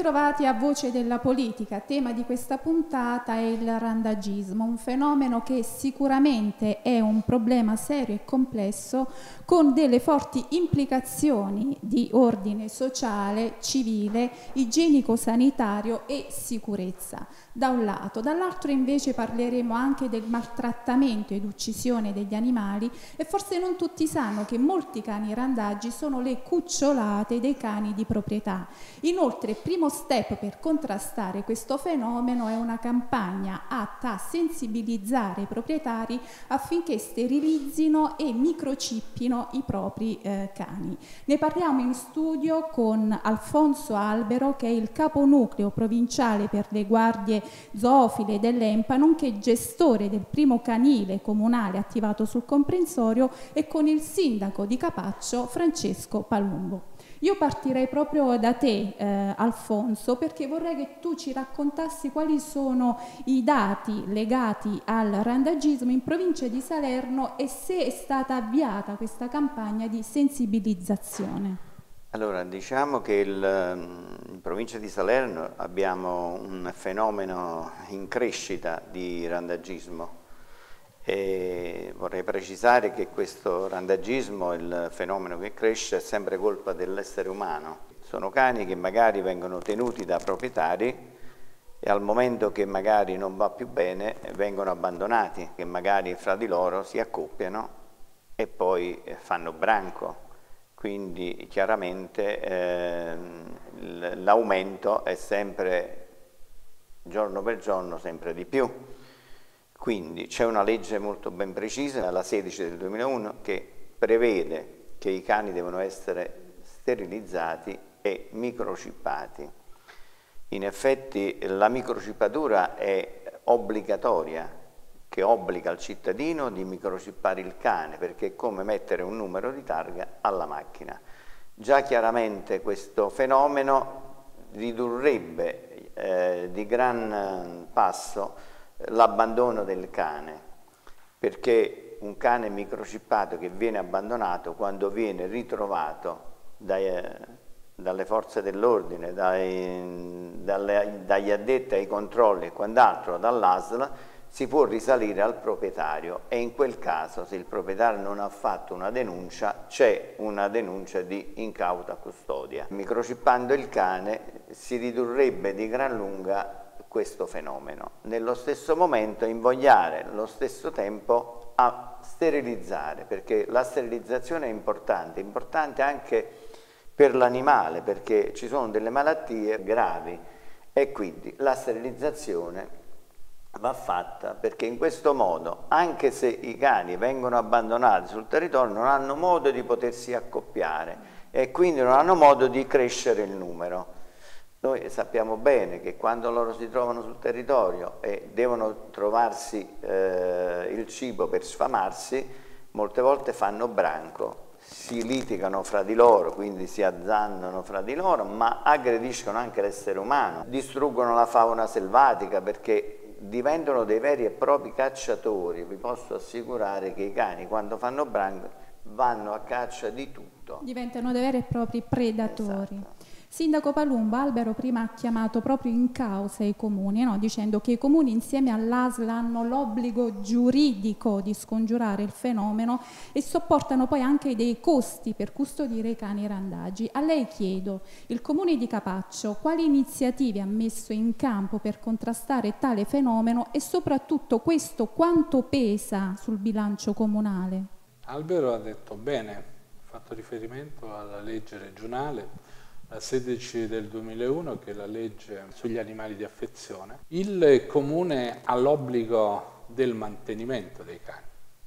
bentrovati a Voce della Politica. Tema di questa puntata è il randagismo, un fenomeno che sicuramente è un problema serio e complesso con delle forti implicazioni di ordine sociale, civile, igienico-sanitario e sicurezza, da un lato. Dall'altro invece parleremo anche del maltrattamento ed uccisione degli animali e forse non tutti sanno che molti cani randagi sono le cucciolate dei cani di proprietà. Inoltre, il primo step per contrastare questo fenomeno è una campagna atta a sensibilizzare i proprietari affinché sterilizzino e microchippino i propri cani. Ne parliamo in studio con Alfonso Albero, che è il caponucleo provinciale per le guardie zoofile dell'ENPA, nonché gestore del primo canile comunale attivato sul comprensorio, e con il sindaco di Capaccio, Francesco Palumbo. Io partirei proprio da te, Alfonso, perché vorrei che tu ci raccontassi quali sono i dati legati al randagismo in provincia di Salerno e se è stata avviata questa campagna di sensibilizzazione. Allora, diciamo che in provincia di Salerno abbiamo un fenomeno in crescita di randagismo. E vorrei precisare che questo randagismo, il fenomeno che cresce, è sempre colpa dell'essere umano. Sono cani che magari vengono tenuti da proprietari e al momento che magari non va più bene vengono abbandonati, che magari fra di loro si accoppiano e poi fanno branco. Quindi chiaramente l'aumento è sempre, giorno per giorno, sempre di più. Quindi c'è una legge molto ben precisa, la 16 del 2001, che prevede che i cani devono essere sterilizzati e microchippati. In effetti la microchippatura è obbligatoria, che obbliga il cittadino di microchippare il cane, perché è come mettere un numero di targa alla macchina. Già chiaramente questo fenomeno ridurrebbe di gran passo l'abbandono del cane, perché un cane microchippato che viene abbandonato, quando viene ritrovato dalle forze dell'ordine, dagli addetti ai controlli e quant'altro, dall'ASL, si può risalire al proprietario e in quel caso, se il proprietario non ha fatto una denuncia, c'è una denuncia di incauta custodia. Microchippando il cane si ridurrebbe di gran lunga questo fenomeno. Nello stesso momento invogliare lo stesso tempo a sterilizzare, perché la sterilizzazione è importante anche per l'animale, perché ci sono delle malattie gravi e quindi la sterilizzazione va fatta, perché in questo modo, anche se i cani vengono abbandonati sul territorio, non hanno modo di potersi accoppiare e quindi non hanno modo di crescere il numero. Noi sappiamo bene che quando loro si trovano sul territorio e devono trovarsi il cibo per sfamarsi, molte volte fanno branco, si litigano fra di loro, quindi si azzannano fra di loro, ma aggrediscono anche l'essere umano, distruggono la fauna selvatica perché diventano dei veri e propri cacciatori. Vi posso assicurare che i cani, quando fanno branco, vanno a caccia di tutto. Diventano dei veri e propri predatori. Esatto. Sindaco Palumbo, Albero prima ha chiamato proprio in causa i comuni, no? Dicendo che i comuni insieme all'ASL hanno l'obbligo giuridico di scongiurare il fenomeno e sopportano poi anche dei costi per custodire i cani randagi. A lei chiedo, il comune di Capaccio quali iniziative ha messo in campo per contrastare tale fenomeno e soprattutto questo quanto pesa sul bilancio comunale? Albero ha detto bene, ha fatto riferimento alla legge regionale, la 16 del 2001, che è la legge sugli animali di affezione. Il comune ha l'obbligo del mantenimento dei cani.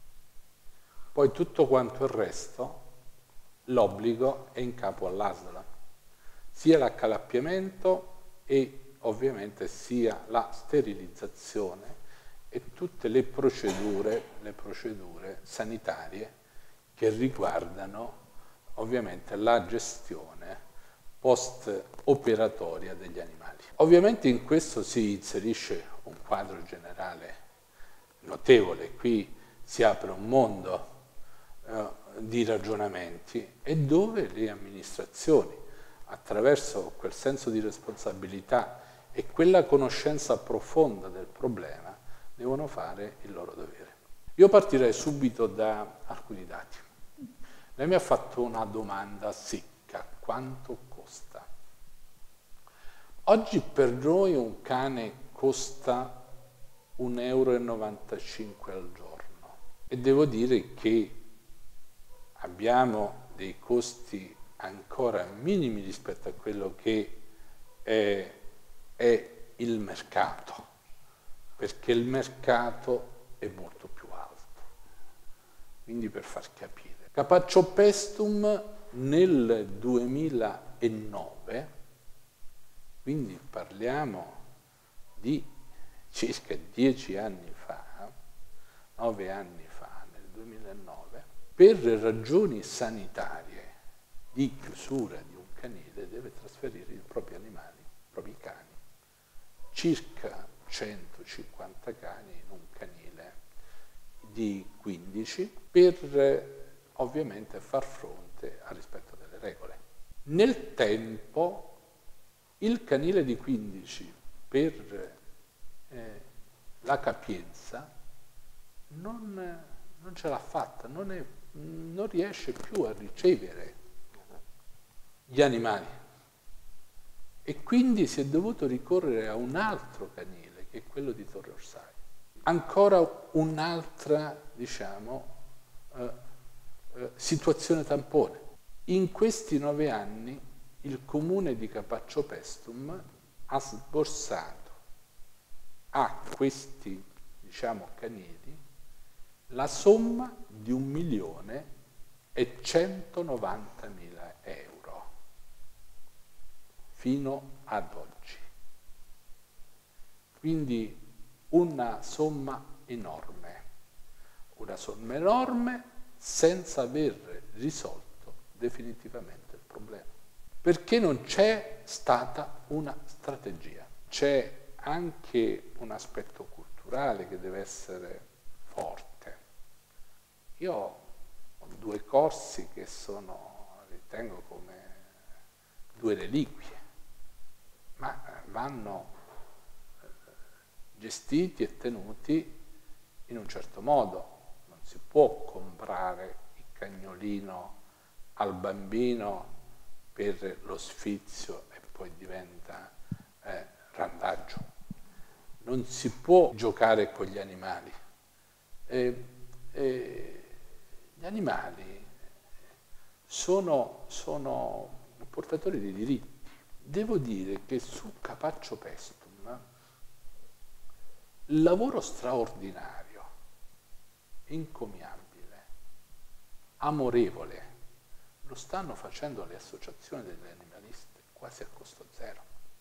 Poi tutto quanto il resto, l'obbligo è in capo all'ASL, sia l'accalappiamento e ovviamente sia la sterilizzazione e tutte le procedure sanitarie che riguardano ovviamente la gestione post-operatoria degli animali. Ovviamente in questo si inserisce un quadro generale notevole, qui si apre un mondo di ragionamenti e dove le amministrazioni attraverso quel senso di responsabilità e quella conoscenza profonda del problema, devono fare il loro dovere. Io partirei subito da alcuni dati. Lei mi ha fatto una domanda secca: quanto costa? Oggi per noi un cane costa 1,95 € al giorno e devo dire che abbiamo dei costi ancora minimi rispetto a quello che è il mercato, perché il mercato è molto più alto. Quindi, per far capire, Capaciopestum nel 2009, quindi parliamo di circa 10 anni fa, 9 anni fa, nel 2009, per ragioni sanitarie di chiusura di un canile deve trasferire i propri animali, i propri cani, circa 150 cani in un canile di 15 per ovviamente far fronte al rispetto delle regole. Nel tempo il canile di 15 per la capienza non ce l'ha fatta, non riesce più a ricevere gli animali e quindi si è dovuto ricorrere a un altro canile, che è quello di Torre Orsai. Ancora un'altra, situazione tampone. In questi 9 anni il comune di Capaciopestum ha sborsato a questi, canili la somma di 1.190.000 euro fino ad oggi. Quindi una somma enorme senza aver risolto definitivamente il problema. Perché non c'è stata una strategia. C'è anche un aspetto culturale che deve essere forte. Io ho 2 corsi che ritengo come 2 reliquie, ma vanno gestiti e tenuti in un certo modo. Non si può comprare il cagnolino al bambino per lo sfizio e poi diventa randaggio. Non si può giocare con gli animali. Gli animali sono portatori di diritti. Devo dire che su Capaciopestum il lavoro straordinario, encomiabile, amorevole, lo stanno facendo le associazioni degli animalisti quasi a costo zero,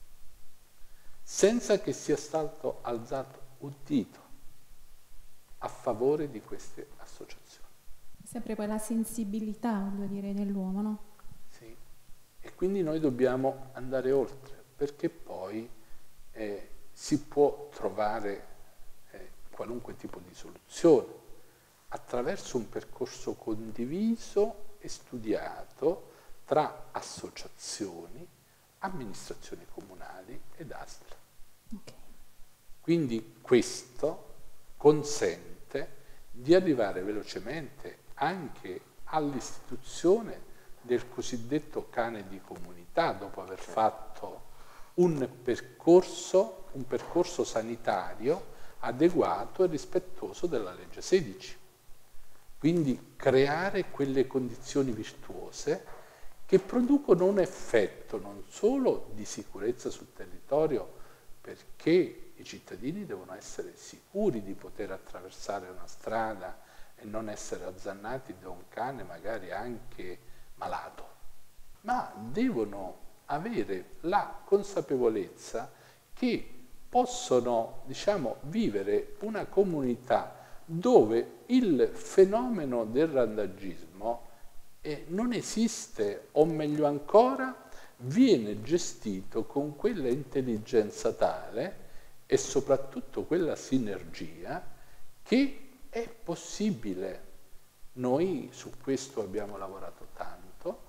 senza che sia stato alzato un dito a favore di queste associazioni. Sempre poi la sensibilità, voglio dire, dell'uomo, no? Sì, e quindi noi dobbiamo andare oltre, perché poi si può trovare qualunque tipo di soluzione attraverso un percorso condiviso e studiato tra associazioni, amministrazioni comunali ed ASL. Okay. Quindi questo consente di arrivare velocemente anche all'istituzione del cosiddetto cane di comunità, dopo aver fatto un percorso sanitario adeguato e rispettoso della legge 16. Quindi creare quelle condizioni virtuose che producono un effetto non solo di sicurezza sul territorio, perché i cittadini devono essere sicuri di poter attraversare una strada e non essere azzannati da un cane magari anche malato, ma devono avere la consapevolezza che possono, vivere una comunità dove il fenomeno del randaggismo non esiste, o meglio ancora, viene gestito con quella intelligenza tale e soprattutto quella sinergia che è possibile. Noi su questo abbiamo lavorato tanto,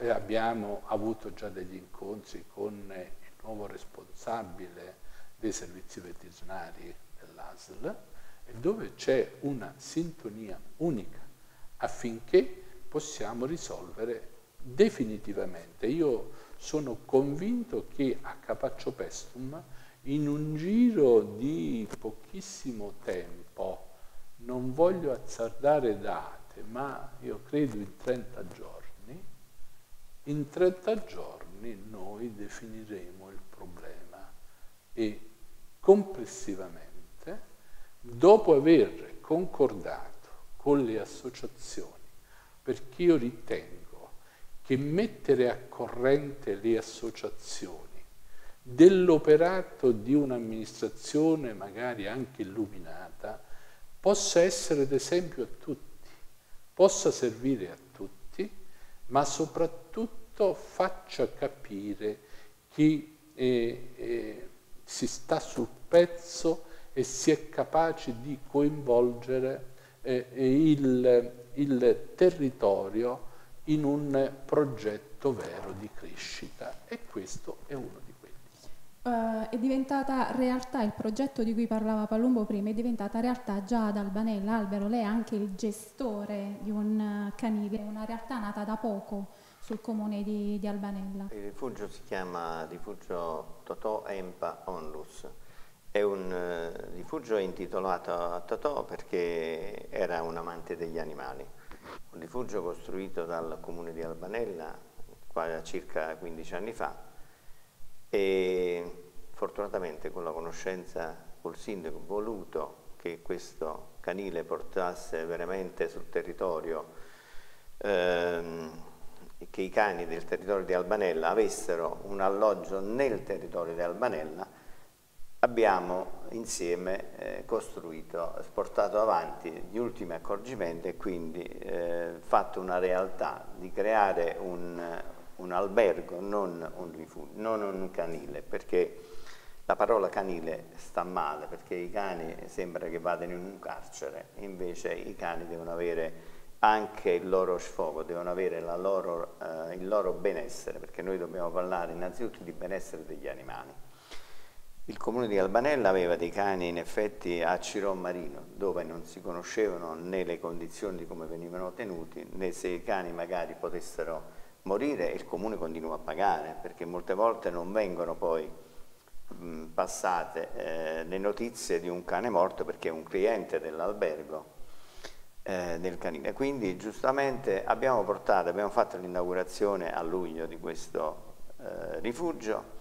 abbiamo avuto già degli incontri con il nuovo responsabile dei servizi veterinari dell'ASL, dove c'è una sintonia unica affinché possiamo risolvere definitivamente. Io sono convinto che a Capaccio Paestum, in un giro di pochissimo tempo, non voglio azzardare date, ma io credo in 30 giorni noi definiremo il problema e complessivamente, dopo aver concordato con le associazioni, perché io ritengo che mettere a corrente le associazioni dell'operato di un'amministrazione magari anche illuminata possa essere d'esempio a tutti, possa servire a tutti, ma soprattutto faccia capire chi si sta sul pezzo e si è capaci di coinvolgere il territorio in un progetto vero di crescita, e questo è uno di quelli. È diventata realtà il progetto di cui parlava Palumbo prima, è diventata realtà già ad Albanella. Albero, lei è anche il gestore di un canile, una realtà nata da poco sul comune di Albanella. Il rifugio si chiama Rifugio Totò Empa Onlus. È un rifugio intitolato a Totò perché era un amante degli animali. Un rifugio costruito dal comune di Albanella circa 15 anni fa, e fortunatamente con la conoscenza col sindaco voluto che questo canile portasse veramente sul territorio, che i cani del territorio di Albanella avessero un alloggio nel territorio di Albanella, abbiamo insieme portato avanti gli ultimi accorgimenti e quindi fatto una realtà di creare un albergo, non un rifugio, non un canile, perché la parola canile sta male, perché i cani sembra che vadano in un carcere, invece i cani devono avere anche il loro sfogo, devono avere il loro benessere, perché noi dobbiamo parlare innanzitutto di benessere degli animali. Il comune di Albanella aveva dei cani in effetti a Ciron Marino, dove non si conoscevano né le condizioni di come venivano tenuti, né se i cani magari potessero morire, e il comune continua a pagare, perché molte volte non vengono poi passate le notizie di un cane morto perché è un cliente dell'albergo del canile. Quindi giustamente abbiamo fatto l'inaugurazione a luglio di questo rifugio,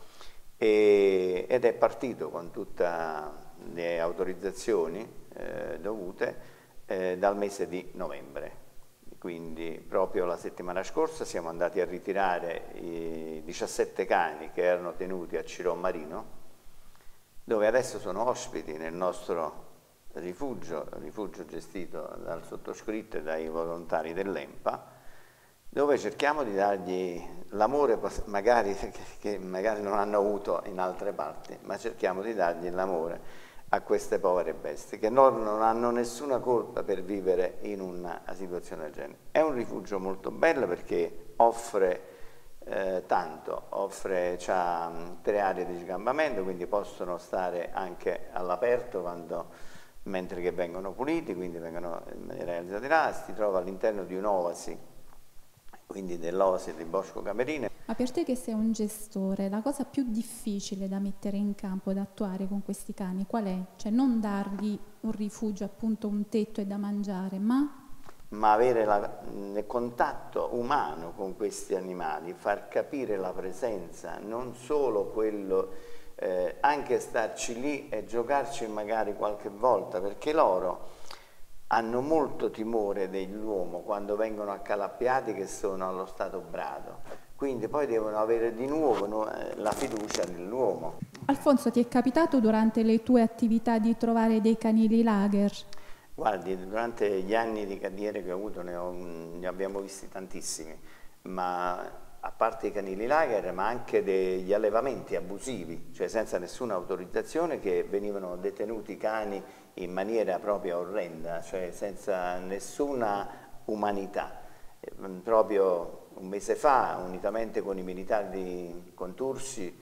ed è partito con tutte le autorizzazioni dovute dal mese di novembre. Quindi proprio la settimana scorsa siamo andati a ritirare i 17 cani che erano tenuti a Ciron Marino, dove adesso sono ospiti nel nostro rifugio gestito dal sottoscritto e dai volontari dell'EMPA, dove cerchiamo di dargli l'amore che magari non hanno avuto in altre parti, ma cerchiamo di dargli l'amore a queste povere bestie che non hanno nessuna colpa per vivere in una situazione del genere. È un rifugio molto bello perché offre tanto, c'ha 3 aree di sgambamento, quindi possono stare anche all'aperto mentre che vengono puliti, quindi vengono realizzati là. Si trova all'interno di un'oasi, quindi dell'oasi di Bosco Camerino. Ma per te che sei un gestore, la cosa più difficile da mettere in campo, da attuare con questi cani, qual è? Cioè non dargli un rifugio, appunto un tetto e da mangiare, ma avere il contatto umano con questi animali, far capire la presenza, non solo quello, anche starci lì e giocarci magari qualche volta, perché loro hanno molto timore dell'uomo quando vengono accalappiati, che sono allo stato brado, quindi poi devono avere di nuovo la fiducia nell'uomo. Alfonso, ti è capitato durante le tue attività di trovare dei canili lager? Guardi, durante gli anni di carriera che ho avuto ne abbiamo visti tantissimi, ma a parte i canili lager, ma anche degli allevamenti abusivi, cioè senza nessuna autorizzazione, che venivano detenuti cani in maniera proprio orrenda, cioè senza nessuna umanità. Proprio un mese fa, unitamente con i militari con Tursi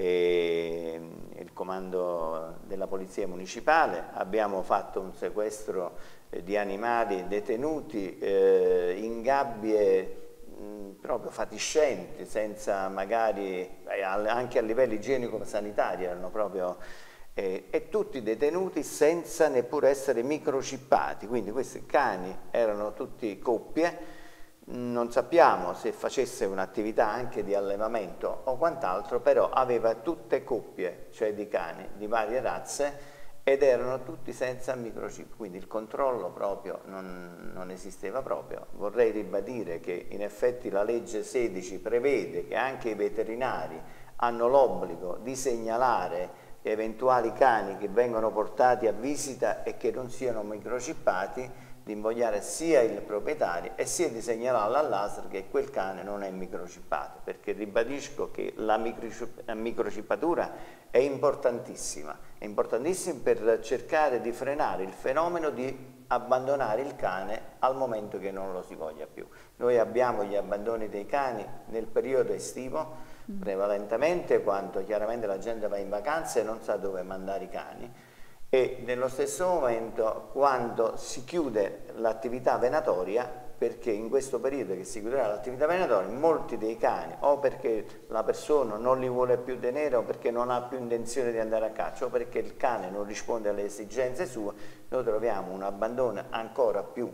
e il comando della polizia municipale, abbiamo fatto un sequestro di animali detenuti in gabbie proprio fatiscenti, senza magari, anche a livello igienico-sanitario erano proprio, e tutti detenuti senza neppure essere microchippati, quindi questi cani erano tutti coppie. Non sappiamo se facesse un'attività anche di allevamento o quant'altro, però aveva tutte coppie, cioè di cani di varie razze, ed erano tutti senza microchip, quindi il controllo proprio non esisteva proprio. Vorrei ribadire che in effetti la legge 16 prevede che anche i veterinari hanno l'obbligo di segnalare eventuali cani che vengono portati a visita e che non siano microchippati, di invogliare sia il proprietario e sia di segnalare all'ASL che quel cane non è microchippato, perché ribadisco che la microchippatura è importantissima per cercare di frenare il fenomeno di abbandonare il cane al momento che non lo si voglia più. Noi abbiamo gli abbandoni dei cani nel periodo estivo, prevalentemente quando chiaramente la gente va in vacanza e non sa dove mandare i cani, e nello stesso momento quando si chiude l'attività venatoria, perché in questo periodo che si chiuderà l'attività venatoria molti dei cani, o perché la persona non li vuole più tenere o perché non ha più intenzione di andare a caccia o perché il cane non risponde alle esigenze sue, noi troviamo un abbandono ancora più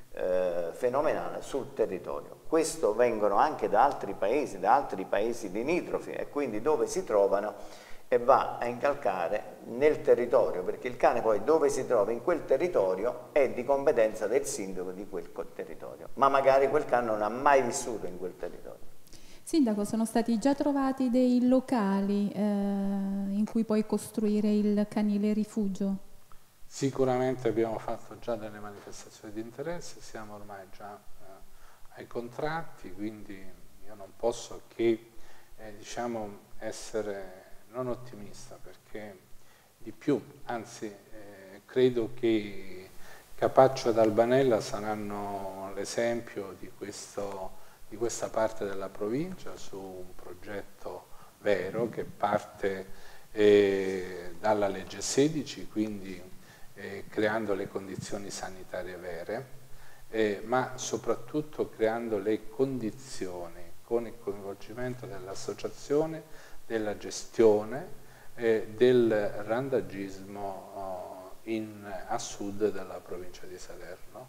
fenomenale sul territorio. Questo vengono anche da altri paesi limitrofi, e quindi dove si trovano e va a incalcare nel territorio, perché il cane poi dove si trova in quel territorio è di competenza del sindaco di quel territorio, ma magari quel cane non ha mai vissuto in quel territorio. Sindaco, sono stati già trovati dei locali in cui poi costruire il canile rifugio? Sicuramente abbiamo fatto già delle manifestazioni di interesse, siamo ormai già ai contratti, quindi io non posso che diciamo essere non ottimista, perché di più, anzi credo che Capaccio ed Albanella saranno l'esempio di questa parte della provincia su un progetto vero che parte dalla legge 16, quindi creando le condizioni sanitarie vere, ma soprattutto creando le condizioni con il coinvolgimento dell'associazione, della gestione del randagismo a sud della provincia di Salerno.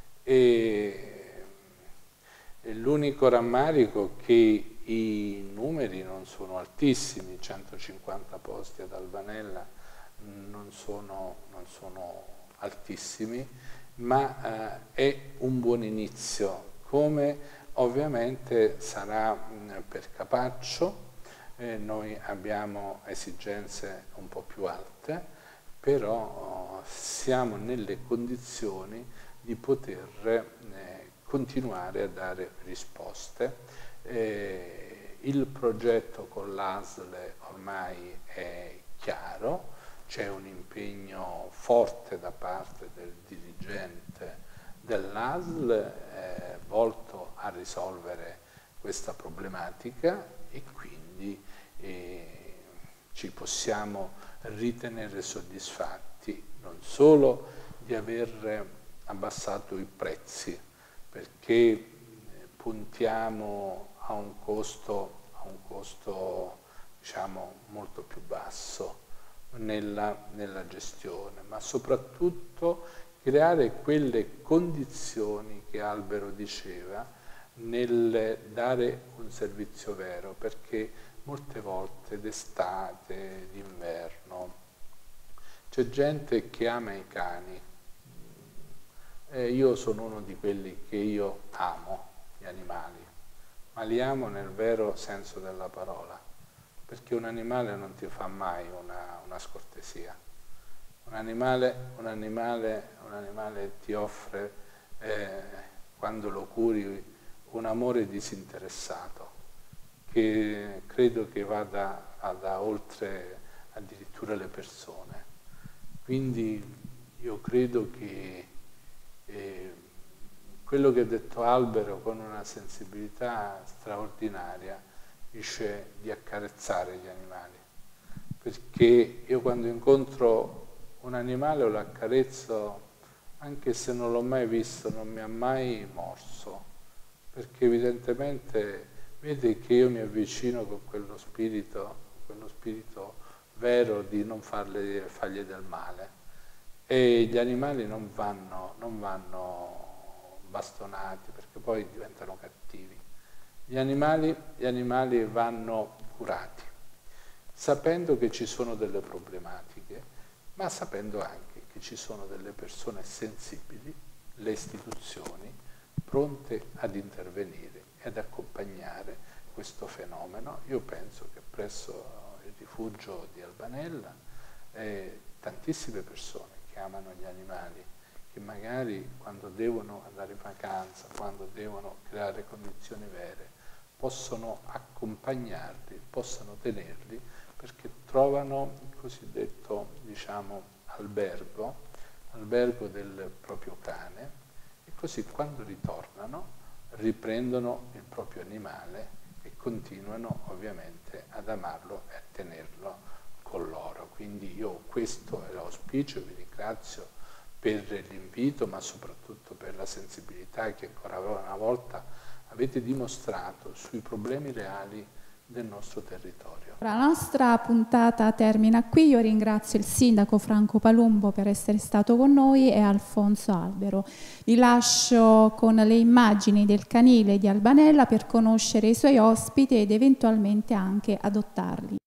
L'unico rammarico è che i numeri non sono altissimi, 150 posti ad Albanella non sono altissimi, ma è un buon inizio, come ovviamente sarà per Capaccio. Noi abbiamo esigenze un po' più alte, però siamo nelle condizioni di poter continuare a dare risposte. Il progetto con l'ASL ormai è chiaro, c'è un impegno forte da parte del dirigente dell'ASL volto a risolvere questa problematica, e quindi ci possiamo ritenere soddisfatti non solo di aver abbassato i prezzi, perché puntiamo a un costo diciamo molto più basso nella gestione, ma soprattutto creare quelle condizioni che Albero diceva nel dare un servizio vero, perché molte volte d'estate, d'inverno, c'è gente che ama i cani. Io sono uno di quelli che io amo gli animali, ma li amo nel vero senso della parola, perché un animale non ti fa mai una scortesia. Un animale ti offre, quando lo curi, un amore disinteressato, che credo che vada oltre addirittura le persone. Quindi io credo che quello che ha detto Albero con una sensibilità straordinaria dice di accarezzare gli animali, perché io quando incontro un animale lo accarezzo anche se non l'ho mai visto, non mi ha mai morso, perché evidentemente vede che io mi avvicino con quello spirito vero di non fargli del male. E gli animali non vanno bastonati, perché poi diventano cattivi. Gli animali vanno curati, sapendo che ci sono delle problematiche, ma sapendo anche che ci sono delle persone sensibili, le istituzioni, pronte ad intervenire e ad accompagnare questo fenomeno. Io penso che presso il rifugio di Albanella tantissime persone che amano gli animali, che magari quando devono andare in vacanza, quando devono creare condizioni vere, possono accompagnarli, possono tenerli, perché trovano il cosiddetto, albergo del proprio cane, e così quando ritornano riprendono il proprio animale e continuano ovviamente ad amarlo e a tenerlo con loro. Quindi io questo è l'auspicio, vi ringrazio per l'invito, ma soprattutto per la sensibilità che ancora una volta avete dimostrato sui problemi reali del nostro territorio. La nostra puntata termina qui. Io ringrazio il sindaco Franco Palumbo per essere stato con noi e Alfonso Albero. Vi lascio con le immagini del canile di Albanella per conoscere i suoi ospiti ed eventualmente anche adottarli.